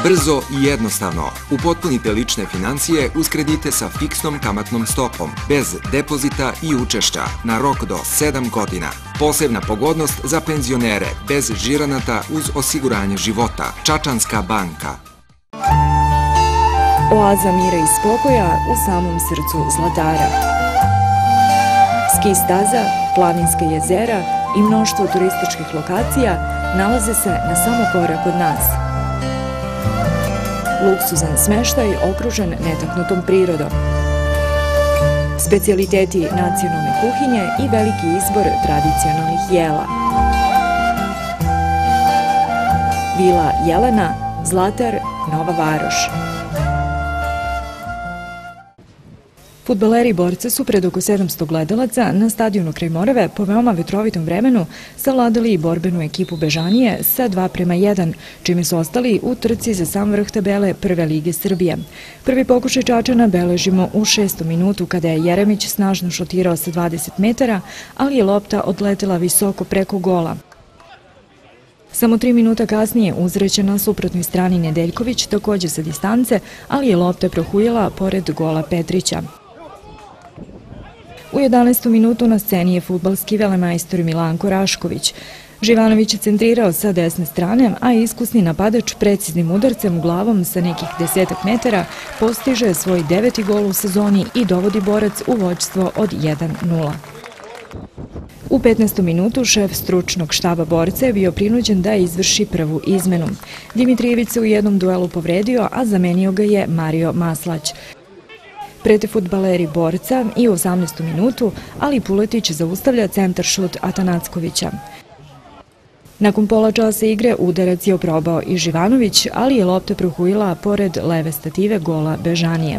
Brzo i jednostavno. Upotpunite lične financije uz kredite sa fiksnom kamatnom stopom, bez depozita i učešća, na rok do 7 godina. Posebna pogodnost za penzionere, bez žiranata uz osiguranje života. Čačanska banka. Oaza mira i spokoja u samom srcu Zlatara. Ski staza, planinska jezera i mnoštvo turističkih lokacija nalaze se na samo korak od nas. Luksuzan smeštaj okružen netaknutom prirodom. Specijaliteti nacionalne kuhinje i veliki izbor tradicionalnih jela. Vila Jelena, Zlatar, Nova Varoš. Fudbaleri Borca su pred oko 700 gledalaca na stadionu kraj Morave po veoma vetrovitom vremenu savladali i borbenu ekipu Bežanije sa 2:1, čime su ostali u trci za sam vrh tabele Prve lige Srbije. Prvi pokušaj Čačana beležimo u 6. minutu kada je Jeremić snažno šutirao sa 20 metara, ali je lopta odletela visoko preko gola. Samo 3 minuta kasnije uzreće na suprotnoj strani Nedeljković, također sa distance, ali je lopta prohujela pored gola Petrića. U 11. minutu na sceni je fudbalski velemajstor Milanko Rašković. Živanović je centrirao sa desne strane, a iskusni napadač preciznim udarcem glavom sa nekih 10 metara postiže svoj 9. gol u sezoni i dovodi Borac u vođstvo od 1:0. U 15. minutu šef stručnog štaba Borca je bio prinuđen da izvrši prvu izmenu. Dimitrijević se u jednom duelu povredio, a zamenio ga je Mario Maslać. Prete fudbaleri Borca i u 18. minutu, ali Puletić zaustavlja centar šut Atanackovića. Nakon pola časa igre udarac je oprobao i Živanović, ali je lopta prohujila pored leve stative gola Bežanije.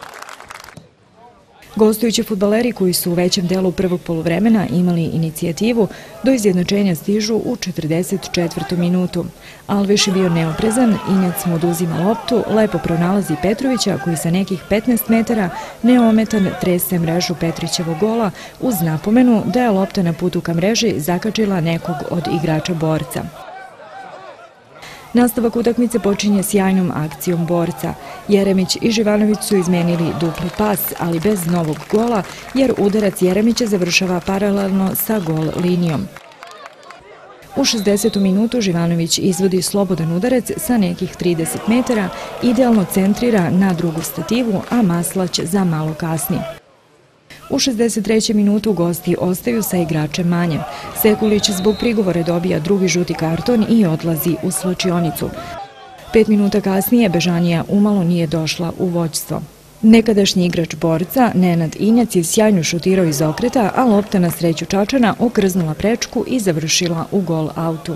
Gostujući fudbaleri koji su u većem delu prvog poluvremena imali inicijativu, do izjednačenja stižu u 44. minutu. Alveš je bio neoprezan, Injac mu oduzima loptu, lepo pronalazi Petrovića koji sa nekih 15 metara neometan trese mrežu Petrićevog gola uz napomenu da je lopta na putu ka mreži zakačila nekog od igrača Borca. Nastavak utakmice počinje sjajnom akcijom Borca. Jeremić i Živanović su izmenili dupli pas, ali bez novog gola, jer udarac Jeremića završava paralelno sa gol linijom. U 60. minutu Živanović izvodi slobodan udarac sa nekih 30 metara, idealno centrira na drugu stativu, a Maslać za malo kasni. U 63. minutu gosti ostaju sa igračem manje. Sekulić zbog prigovora dobija drugi žuti karton i odlazi u slačionicu. 5 minuta kasnije Bežanija umalo nije došla u vođstvo. Nekadašnji igrač Borca, Nenad Injac, je sjajno šutirao iz okreta, a lopta na sreću Čačana okrznula prečku i završila u gol autu.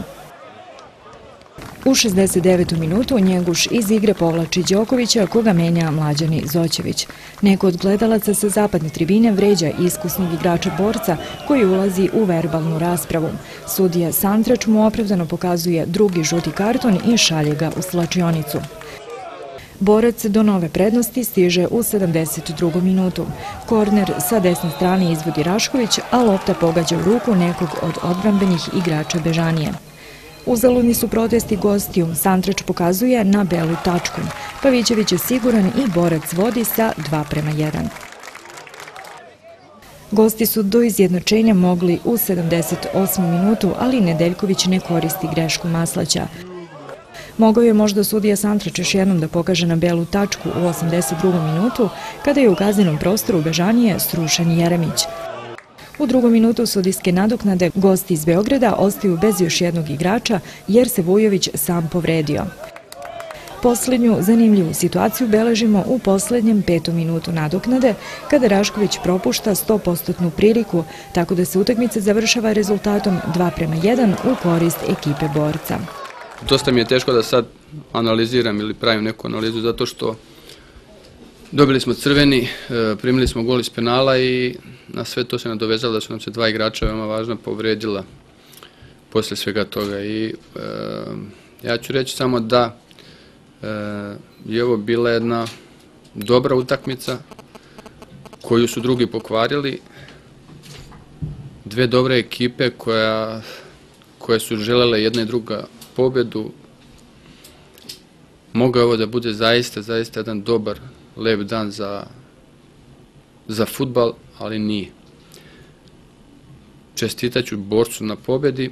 U 69. minutu Njeguš iz igre povlači Đokovića, koga menja Mlađani Zoćević. Neko od gledalaca sa zapadne tribine vređa iskusnog igrača Borca koji ulazi u verbalnu raspravu. Sudija Santrač mu opravdano pokazuje drugi žuti karton i šalje ga u slačionicu. Borac do nove prednosti stiže u 72. minutu. Korner sa desne strane izvodi Rašković, a lopta pogađa u ruku nekog od odbrambenih igrača Bežanije. Uzaludni su protesti gostiju, Santrač pokazuje na belu tačku. Pavićević je siguran i Borac vodi sa 2:1. Gosti su do izjednačenja mogli u 78. minutu, ali Nedeljković ne koristi grešku Maslaća. Mogao je možda sudija Santrač još jednom da pokaže na belu tačku u 82. minutu, kada je u kaznenom prostoru Bežanije srušen Jeremić. U 2. minutu sudijske nadoknade gosti iz Beograda ostaju bez još jednog igrača jer se Vujović sam povredio. Poslednju zanimljivu situaciju beležimo u poslednjem 5. minutu nadoknade kada Rašković propušta 100% priliku, tako da se utakmica završava rezultatom 2:1 u korist ekipe Borca. Dosta mi je teško da sad analiziram ili pravim neku analizu zato što dobili smo crveni, primili smo gol iz penala i na sve to se nadovezalo da su nam se 2 igrača veoma važna povredila posle svega toga. I ja ću reći samo da je ovo bila jedna dobra utakmica koju su drugi pokvarili. Dve dobre ekipe koje su želele jedna i druga pobedu. mogao je ovo da bude zaista jedan dobar, lep dan za fudbal, ali nije. Čestitaću borcu na pobedi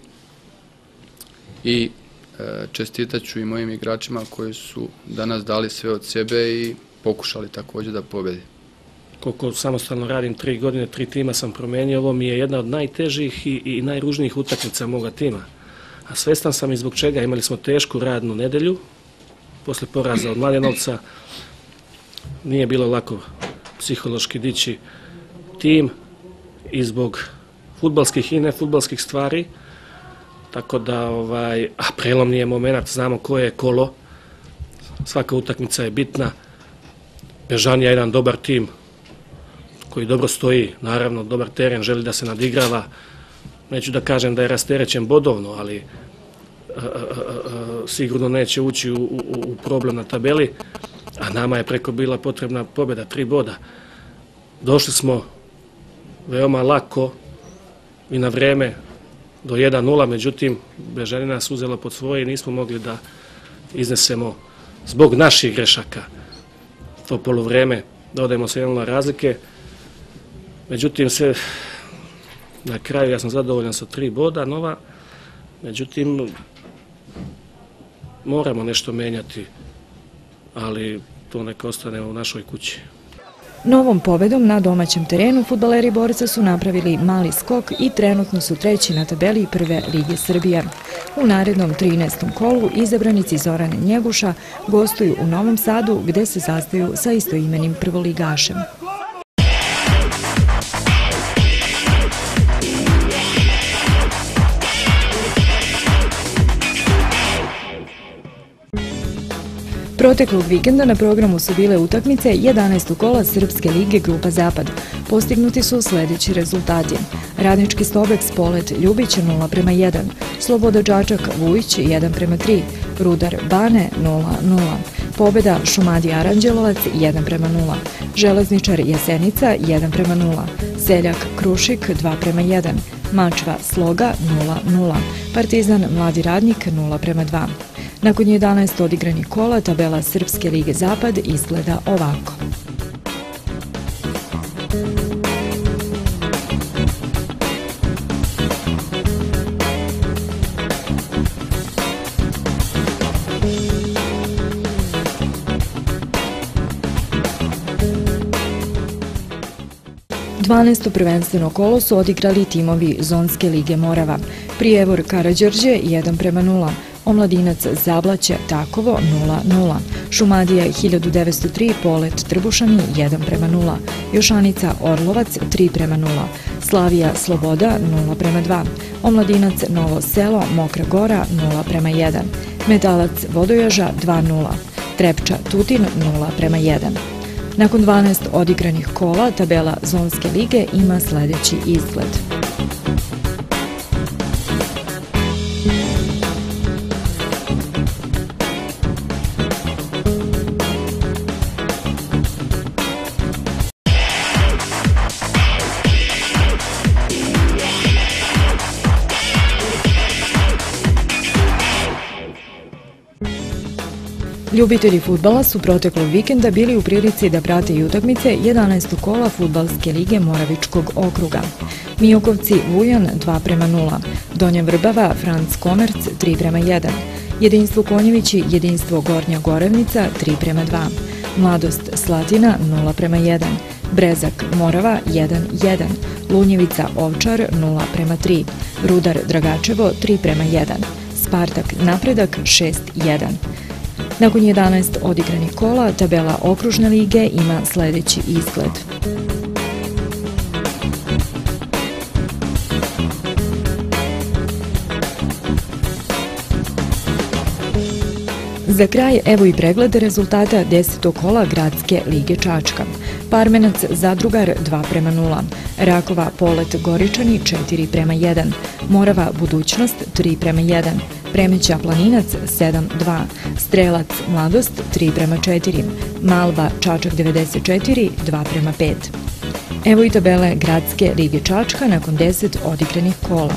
i čestitaću i mojim igračima koji su danas dali sve od sebe i pokušali također da pobedi. Koliko samostalno radim 3 godine, 3 tima sam promenio, ovo mi je jedna od najtežih i najružnijih utakmica moga tima. A svestan sam i zbog čega. Imali smo tešku radnu nedelju, posle poraza od Mladenovca. Nije bilo lako psihološki dići tim i zbog fudbalskih i nefudbalskih stvari. Tako da, a prelomni je moment, znamo koje je kolo. Svaka utakmica je bitna. Bežanija je jedan dobar tim koji dobro stoji, naravno dobar teren, želi da se nadigrava. Neću da kažem da je rasterećen bodovno, ali sigurno neće ući u problem na tabeli, a nama je preko bila potrebna pobjeda, 3 boda. Došli smo veoma lako i na vreme do 1-0, međutim, Bežanija nas uzela pod svoje i nismo mogli da iznesemo zbog naših grešaka to poluvreme, da odajemo se 1-0 razlike. Međutim, sve na kraju ja sam zadovoljan sa 3 boda nova, međutim, moramo nešto menjati, ali to neka ostane u našoj kući. Novom pobedom na domaćem terenu fudbaleri Borca su napravili mali skok i trenutno su 3. na tabeli Prve lige Srbije. U narednom 13. kolu izabranici Zorane Njeguša gostuju u Novom Sadu gde se sastaju sa istoimenim prvoligašem. Proteklog vikenda na programu su bile utakmice 11. kola Srpske lige Grupa Zapad. Postignuti su sljedeći rezultati. Radnički Stobek Spolet Ljubić 0:1, Sloboda Čačak Vujić 1:3, Rudar Bane 0:0, pobjeda Šumadija Aranđelovac 1:0, Železničar Jasenica 1:0, Seljak Krušik 2:1, Mačva Sloga 0:0, Partizan Mladi Radnik 0:2. Nakon 11 odigranih kola, tabela Srpske lige Zapad izgleda ovako. Dvanaesto prvenstveno kolo su odigrali timovi Zonske lige Morava. Prijevor Karađorđe 1:0, Omladinac Zablaće Takovo 0:0, Šumadija 1903 Polet Trbušani 1:0, Jošanica Orlovac 3:0, Slavija Sloboda 0:2, Omladinac Novo Selo Mokra Gora 0:1, Metalac Vodojaža 2:0, Trepča Tutin 0:1. Nakon 12 odigranih kola, tabela Zonske lige ima sljedeći izgled. Ljubitelji fudbala su proteklog vikenda bili u prilici da prate i utakmice 11. kola Fudbalske lige Moravičkog okruga. Mijokovci Vujan 2:0, Donja Vrbava Franc Komerc 3:1, Jedinstvo Konjevići Jedinstvo Gornja Gorevnica 3:2, Mladost Slatina 0:1, Brezak Morava 1:1, Lunjevica Ovčar 0:3, Rudar Dragačevo 3:1, Spartak Napredak 6:1. Nakon 11 odigranih kola, tabela okružne lige ima sljedeći izgled. Za kraj evo i pregled rezultata 10. kola Gradske lige Čačka. Parmenac Zadrugar 2:0, Rakova Polet Goričani 4:1, Morava Budućnost 3:1, Premeća Planinac 7:2, Strelac Mladost 3:4, Malva Čačak 94 2:5. Evo i tabele Gradske lige Čačka nakon 10 odigranih kola.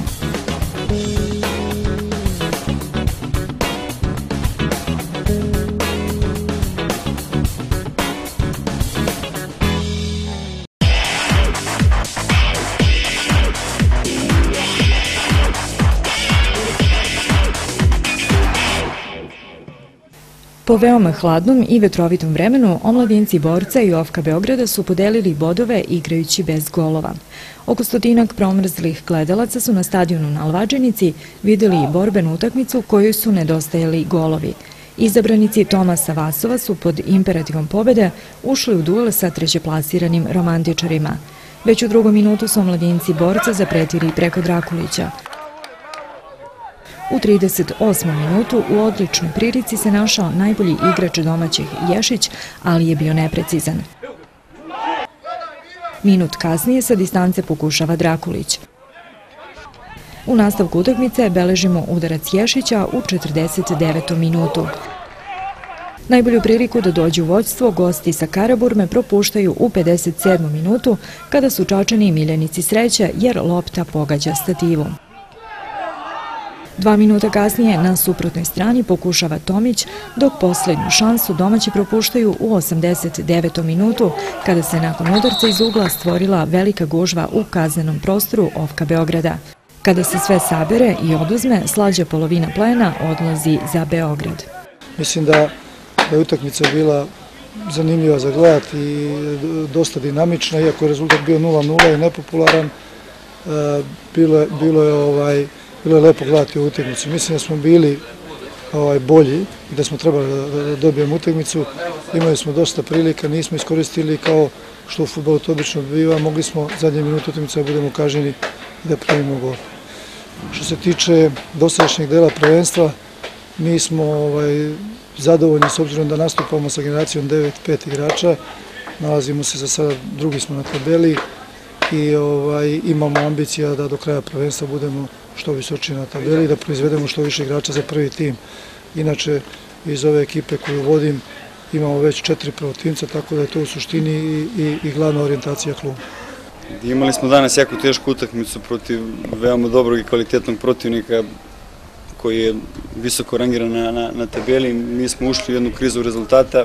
Po veoma hladnom i vetrovitom vremenu, omladinci Borca i OFK Beograda su podelili bodove igrajući bez golova. Oko 100 promrzlih gledalaca su na stadionu na Alvađenici videli borbenu utakmicu kojoj su nedostajali golovi. Izabranici Tomasa Vasova su pod imperativom pobede ušli u duel sa trećeplasiranim romantičarima. Već u drugom minutu su omladinci Borca zapretili preko Drakulića. U 38. minutu u odličnoj prilici se našao najbolji igrač domaćih Ješić, ali je bio neprecizan. Minut kasnije sa distance pokušava Drakulić. U nastavku utakmice beležimo udarac Ješića u 49. minutu. Najbolju priliku da dođu u vođstvo gosti sa Karaburme propuštaju u 57. minutu kada su Čačani miljenici sreće jer lopta pogađa stativu. 2 minuta kasnije na suprotnoj strani pokušava Tomić, dok posljednju šansu domaći propuštaju u 89. minutu kada se nakon udarca iz ugla stvorila velika gužva u kaznenom prostoru OFK Beograda. Kada se sve sabere i oduzme, slađa polovina plena odlazi za Beograd. Mislim da je utakmica bila zanimljiva za gledat i dosta dinamična, iako je rezultat bio 0-0 i nepopularan, bilo je lepo gledati ovu utakmicu. Mislim da smo bili bolji i da smo trebali da dobijemo utakmicu. Imali smo dosta prilika, nismo iskoristili kao što u fudbalu to obično biva. Mogli smo zadnje minute utakmice da budemo kažnjeni i da primimo gol. Što se tiče dosadašnjeg dela prvenstva, mi smo zadovoljni s obzirom da nastupamo sa generacijom 9-5 igrača. Nalazimo se za sada, drugi smo na tabeli i imamo ambicija da do kraja prvenstva budemo što visočiji na tabeli i da proizvedemo što više igrača za prvi tim. Inače, iz ove ekipe koju vodim imamo već 4 prvotimca, tako da je to u suštini i glavna orijentacija kluba. Imali smo danas jako tešku utakmicu protiv veoma dobrog i kvalitetnog protivnika koji je visoko rangiran na tabeli. Mi smo ušli u jednu krizu rezultata.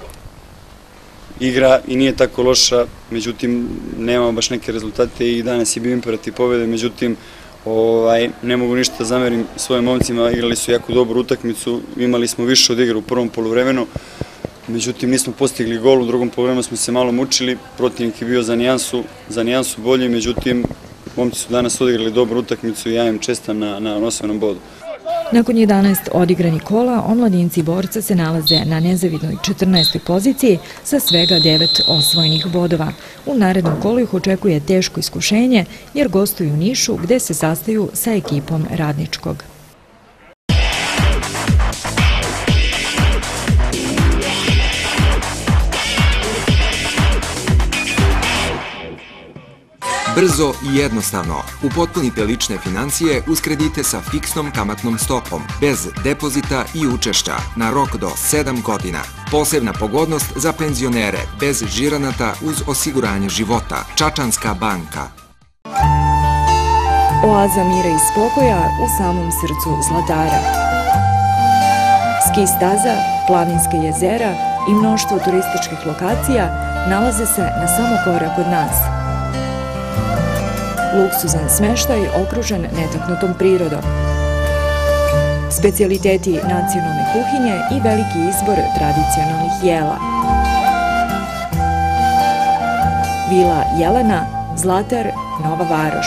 Igra i nije tako loša, međutim nemamo baš neke rezultate i danas je bio imperativ pobjede, međutim ne mogu ništa da zamerim svojim momcima, igrali su jako dobru utakmicu, imali smo više od igre u prvom poluvremenu, međutim nismo postigli gol, u drugom poluvremenu smo se malo mučili, protivnik je bio za nijansu bolji, međutim momci su danas odigrali dobru utakmicu i ja im čestam na osvojenom bodu. Nakon 11 odigranih kola, omladinci Borca se nalaze na nezavidnoj 14. poziciji sa svega 9 osvojenih bodova. U narednom kolu ih očekuje teško iskušenje jer gostuju u Nišu gde se sastaju sa ekipom Radničkog. Brzo i jednostavno, upotpunite lične financije uz kredite sa fiksnom kamatnom stopom, bez depozita i učešća, na rok do 7 godina. Posebna pogodnost za penzionere, bez žiranata uz osiguranje života. Čačanska banka. Oaza mira i spokoja u samom srcu Zlatara. Ski staza, planinska jezera i mnoštvo turističkih lokacija nalaze se na samo korak od nas. Luksuzan smeštaj okružen netaknutom prirodom. Specijaliteti nacionalne kuhinje i veliki izbor tradicionalnih jela. Vila Jelena, Zlatar, Nova Varoš.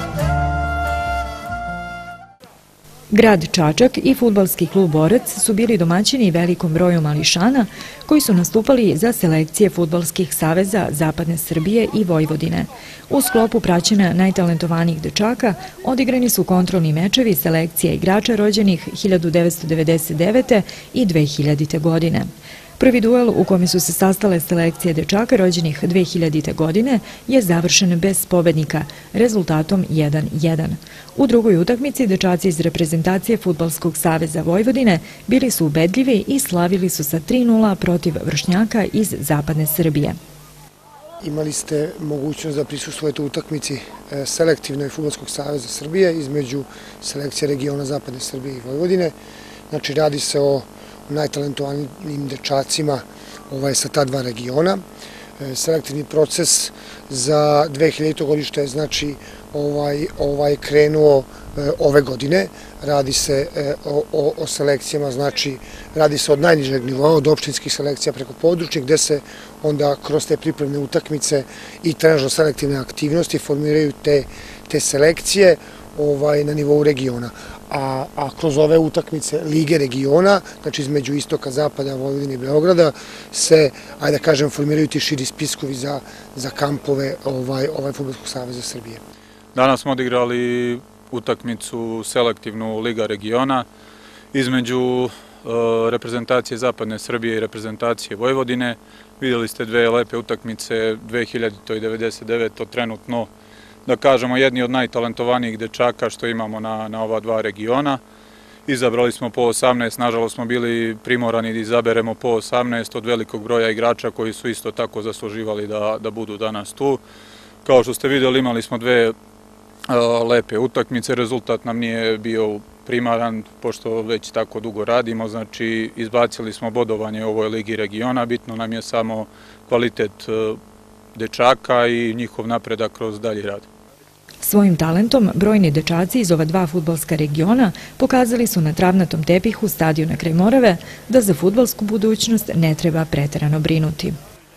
Grad Čačak i fudbalski klub Borac su bili domaćini velikom broju mališana koji su nastupali za selekcije fudbalskih saveza Zapadne Srbije i Vojvodine. U sklopu praćenja najtalentovanijih dečaka odigrani su kontrolni mečevi selekcija igrača rođenih 1999. i 2000. godine. Prvi duel u kome su se sastale selekcije dečaka rođenih 2000. godine je završen bez pobednika, rezultatom 1:1. U drugoj utakmici dečaci iz reprezentacije Fudbalskog saveza Vojvodine bili su ubedljivi i slavili su sa 3:0 protiv vršnjaka iz Zapadne Srbije. Imali ste mogućnost da prisustvujete u utakmici selektivnoj Fudbalskog saveza Srbije između selekcije regiona Zapadne Srbije i Vojvodine. Znači, radi se o najtalentovanijim dečacima sa ta dva regiona. selektivni proces za 2000. godište je znači krenuo ove godine. Radi se o selekcijama, znači radi se od najnižeg nivoa, od opštinskih selekcija preko područnih, gde se onda kroz te pripremne utakmice i trenažno selektivne aktivnosti formiraju te selekcije na nivou regiona. A kroz ove utakmice Lige regiona, znači između istoka, zapada, Vojvodine i Beograda, se, ajde da kažem, formiraju ti širi spiskovi za kampove Fudbalskog saveza Srbije. Danas smo odigrali utakmicu selektivnu Liga regiona između reprezentacije Zapadne Srbije i reprezentacije Vojvodine. Vidjeli ste dve lepe utakmice, 2000. i 99. trenutno, da kažemo, jedni od najtalentovanijih dečaka što imamo na ova dva regiona. Izabrali smo po 18, nažalost smo bili primorani da izaberemo po 18 od velikog broja igrača koji su isto tako zasluživali da budu danas tu. Kao što ste vidjeli, imali smo dve lepe utakmice, rezultat nam nije bio primaran, pošto već tako dugo radimo, znači izbacili smo bodovanje u ovoj Ligi regiona, bitno nam je samo kvalitet dečaka i njihov napredak kroz dalji rad. Svojim talentom brojni dečaci iz ova dva fudbalska regiona pokazali su na travnatom tepihu stadiona kraj Morave da za fudbalsku budućnost ne treba preterano brinuti.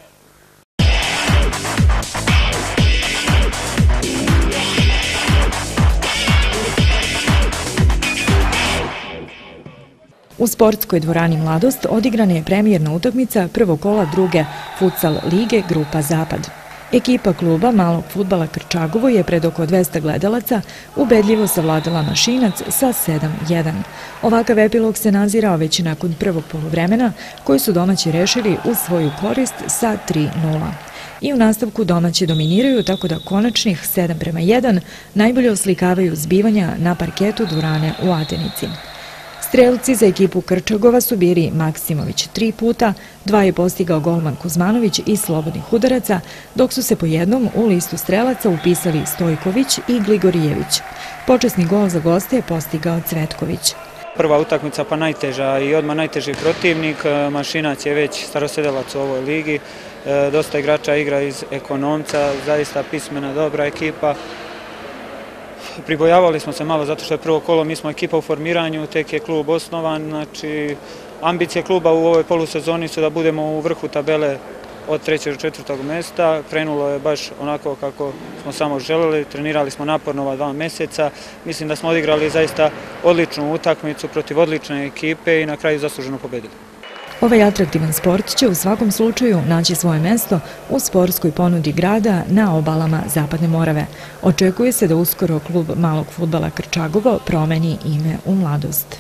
U sportskoj dvorani Mladost odigrana je premijerna utakmica prvog kola druge futsal lige Grupa Zapad. Ekipa kluba malog fudbala Krčagovo je pred oko 200 gledalaca ubedljivo savladala Mašinac sa 7-1. Ovakav epilog se nazirao već nakon prvog poluvremena koji su domaći rešili u svoju korist sa 3-0. I u nastavku domaći dominiraju tako da konačnih 7-1 najbolje oslikavaju zbivanja na parketu dvorane u Atenici. Strelci za ekipu Krčagova su bili Maksimović 3 puta, 2 je postigao golman Kuzmanović iz slobodnih udaraca, dok su se po jednom u listu strelaca upisali Stojković i Gligorijević. Počasni gol za goste je postigao Cvetković. Prva utakmica pa najteža i odmah najteži protivnik. Mašinac je već starosedelac u ovoj ligi. Dosta igrača igra iz Ekonomca, zaista pismena, dobra ekipa. Pribojavali smo se malo zato što je prvo kolo, mi smo ekipa u formiranju, tek je klub osnovan, znači ambicije kluba u ovoj polusezoni su da budemo u vrhu tabele od 3. do 4. mesta. Krenulo je baš onako kako smo samo želeli, trenirali smo naporno ova 2 meseca, mislim da smo odigrali zaista odličnu utakmicu protiv odlične ekipe i na kraju zasluženo pobedili. Ovaj atraktivan sport će u svakom slučaju naći svoje mesto u sportskoj ponudi grada na obalama Zapadne Morave. Očekuje se da uskoro klub malog fudbala Krčagovo promeni ime u Mladost.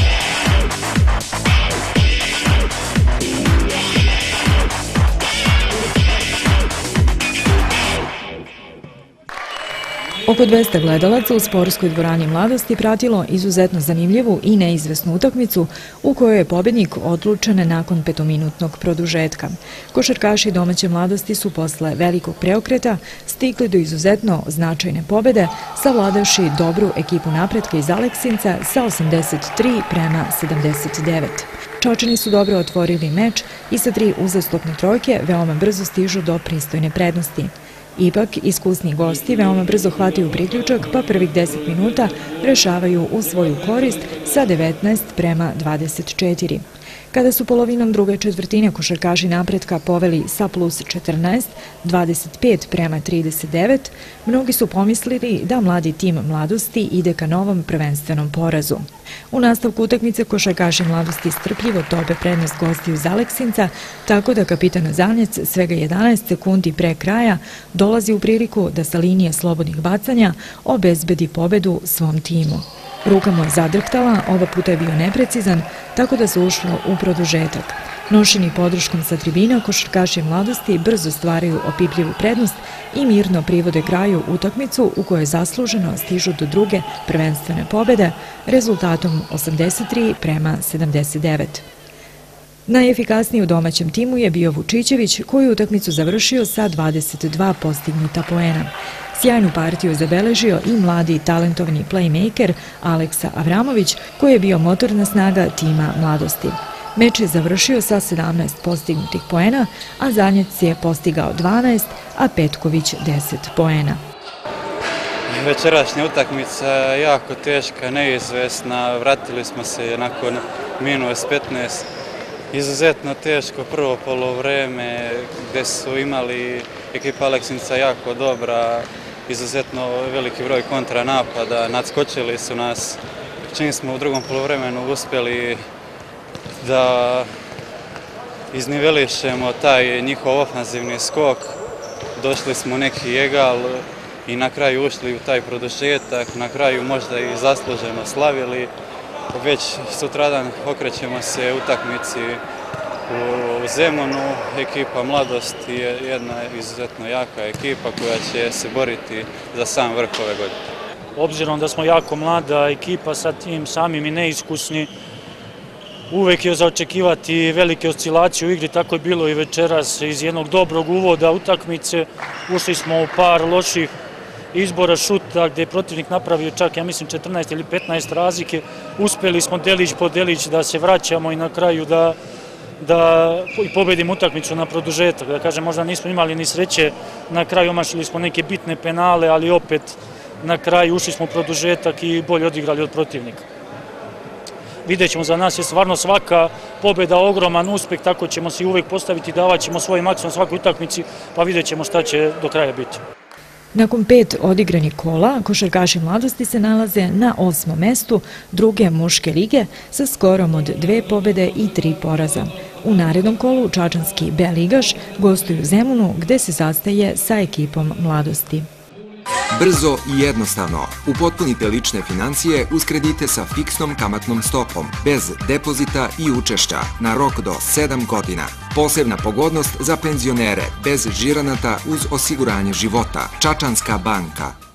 Oko 200 gledalaca u sportskoj dvorani Mladosti pratilo izuzetno zanimljivu i neizvesnu utakmicu u kojoj je pobednik odlučen nakon 5-minutnog produžetka. Košarkaši domaće Mladosti su posle velikog preokreta stigli do izuzetno značajne pobede, savladavši dobru ekipu Napretka iz Aleksinca sa 83-79. Čačani su dobro otvorili meč i sa 3 uzastopne trojke veoma brzo stižu do pristojne prednosti. Ipak, iskusni gosti veoma brzo hvataju priključak, pa prvih 10 minuta rešavaju u svoju korist sa 19-24. Kada su polovinom druge četvrtine košarkaši Napretka poveli sa plus 14, 25-39, mnogi su pomislili da mladi tim Mladosti ide ka novom prvenstvenom porazu. U nastavku utakmice košarkaši Mladosti strpljivo tope prednost gostiju iz Aleksinca, tako da kapitan Zanjec svega 11 sekundi pre kraja dolazi u priliku da sa linije slobodnih bacanja obezbedi pobedu svom timu. Ruka mu je zadrhtala, ova puta je bio neprecizan, tako da se ušlo u produžetak. Nošeni podrškom sa tribina, košarkaši Mladosti brzo stvaraju opipljivu prednost i mirno privode kraju utakmicu u kojoj zasluženo stižu do druge prvenstvene pobede rezultatom 83-79. Najefikasniji u domaćem timu je bio Vučićević, koji je utakmicu završio sa 22 postignuta poena. Sjajnu partiju zabeležio i mladi talentovni playmaker Aleksa Avramović, koji je bio motorna snaga tima Mladosti. Meč je završio sa 17 postignutih poena, a Zanjec je postigao 12, a Petković 10 poena. Večerašnja utakmica je jako teška, neizvesna, vratili smo se nakon minus 15. Izuzetno teško prvo polovreme gde su imali ekipa Aleksinca jako dobra, izuzetno veliki broj kontranapada, nadskočili su nas. Čim smo u drugom polovremenu uspjeli da iznivelišemo taj njihov ofanzivni skok, došli smo neki egal i na kraju ušli u taj produžetak, na kraju možda i zasluženo slavili. Već sutradan okrećemo se utakmici u Zemunu. Ekipa Mladost je jedna izuzetno jaka ekipa koja će se boriti za sam vrh ove godine. Obzirom da smo jako mlada ekipa sa tim samim i neiskusni, uvek je za očekivati velike oscilacije u igri, tako je bilo i večeras. Iz jednog dobrog uvoda utakmice ušli smo u par loših izbora šuta gde je protivnik napravio čak, ja mislim, 14 ili 15 razlike. Uspeli smo delić po delić da se vraćamo i na kraju da pobedimo utakmicu na produžetak. Da kažem, možda nismo imali ni sreće, na kraju omašili smo neke bitne penale, ali opet na kraju ušli smo u produžetak i bolje odigrali od protivnika. Vidjet ćemo, za nas je stvarno svaka pobjeda ogroman uspeh, tako ćemo se uvek postaviti, davat ćemo svoj maksimum svakoj utakmici, pa vidjet ćemo šta će do kraja biti. Nakon 5 odigranih kola, košarkaši Mladosti se nalaze na 8. mestu druge muške lige sa skorom od 2 pobjede i 3 poraza. U narednom kolu čačanski B ligaš gostuju u Zemunu gde se sastaje sa ekipom Mladosti. Brzo i jednostavno upotpunite lične financije uz kredite sa fiksnom kamatnom stopom, bez depozita i učešća, na rok do 7 godina. Posebna pogodnost za penzionere, bez žiranata uz osiguranje života. Čačanska banka.